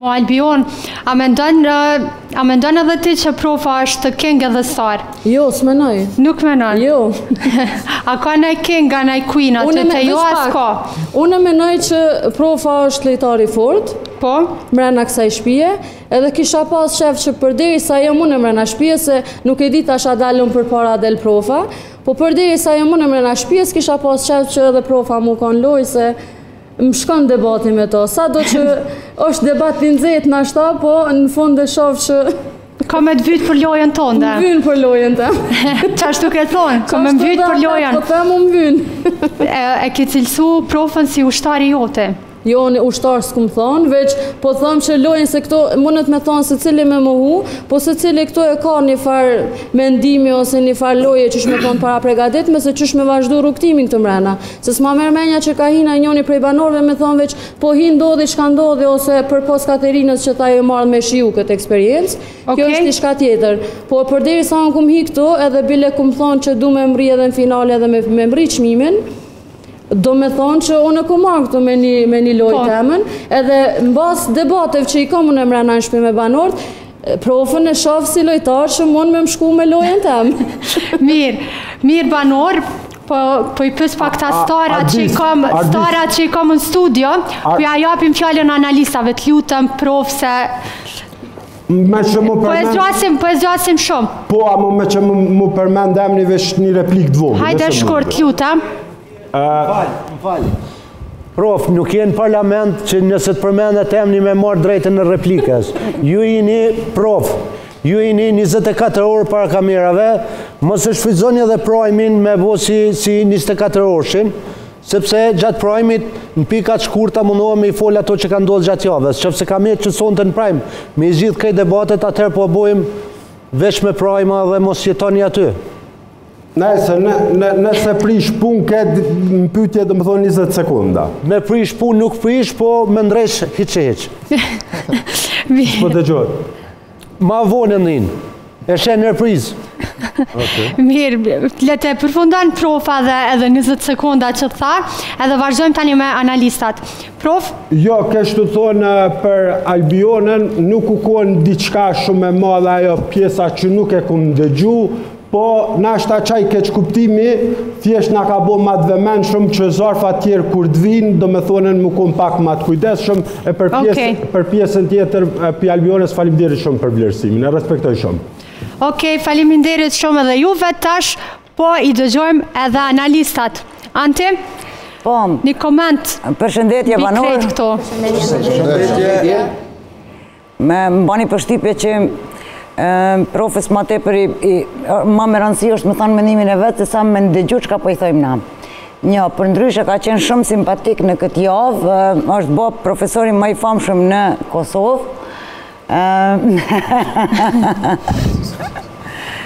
Albion, a mendon edhe ti që profa është king edhe star? Jo, s'menoj. Nuk menon? Jo. A ka nej king, a nej queen, aty të jo as ka? Unë menoj që profa është lojtari fort, po? Mrena kësaj shtëpie, edhe kisha pas shef që përderisa jam unë mrena shtëpie, se nuk e di tash a dalëm përpara del profa, po përderisa jam unë mrena shtëpie, kisha pas shef që edhe profa mu kanë lojë, se më shkon debati me to. Sa do që është debat të nxehtë në ashta, po në fund e shoh që ka me të vytë për lojën tonë, da? Më vynë për lojën të. Qashtu ke thonë, ka me më vytë për lojën. Po them më vynë. E ke cilësu profën si ushtari jote? Jo, në ushtarë s'kum thonë, veç po thëmë që lojnë se këto, mundet me thonë se cili me muhu, po se cili këto e ka një farë mendimi ose një farë loje që shme thonë para pregaditme, se që shme vazhdu rukëtimin këtë mrena. Se s'ma mërmenja që ka hina njoni prej banorve me thonë veç, po hi ndodhi, shka ndodhi, ose për pos Katerinës që ta ju marrë me shiu këtë eksperiencë, kjo është një shka tjetër. Po përderi sa në kum hi këto, edhe bile kum thonë që du me mri edhe në finale edhe me mri qmimin, do me thonë që unë e ku marrë këtu me një lojë temën, edhe në basë debatev që i kam unë e mrena në shpi me banorët, profën e shafë si lojtarë që mund me më shku me lojën temë. Mirë banor, po i pës pak ta starat që i kam në studio, po ja japim fjallën analistave të lutëm, profë se... Po e zgjasim shumë. Po, a me që mu përmendem një vesh një replik të vogël. Hajde shkurt lutëm. Më falë. Prof, nuk jenë parlament që nëse të përmendet emni me marë drejtën në replikës. Ju jeni prof, ju jeni 24 orë para kamerave, mos e shfrytëzoni edhe prajmin me bo si 24 orëshin, sepse gjatë prajmit në pikat shkurta mundohem me i folë ato që ka ndodhë gjatë javës, qëpse kam jetë që sonte në prajm, me i gjithë këj debatet atër po bojmë vesh me prajma dhe mos jetoni aty. Nëse prish pun këtë në pytje dhe më thonë 20 sekunda. Me prish pun nuk prish, po me ndresh hiqe. Po të gjojë. Ma vonë ndinë, e shenë në prizë. Mirë, lete përfundan profa dhe edhe 20 sekunda që të tha, edhe vazhdojmë tani me analistat. Prof? Jo, kështu thonë për Albionën, nuk u konë diçka shumë e madhe ajo pjesa që nuk e kunë dëgju, po nashta qaj keq kuptimi, thjesht nga ka bo ma të vemen shumë që zarfa tjerë kur të vinë, do me thonen mu kom pak ma të kujdes shumë, e për pjesën tjetër për Albionës faleminderit shumë për vlerësimin, e respektoj shumë. Okej, faleminderit shumë edhe juve tash, po i dëgjojmë edhe analistat. Anti? Po, një koment. Përshëndetje banor. Përshëndetje. Me bani përshtypje që profes ma tepër ma me rëndësi është më thonë mendimin e vetë, se sa me ndëgju që ka po i thojmë na. Një, për ndryshe ka qenë shumë simpatik në këtë javë, është bo profesori më i famshëm në Kosovë.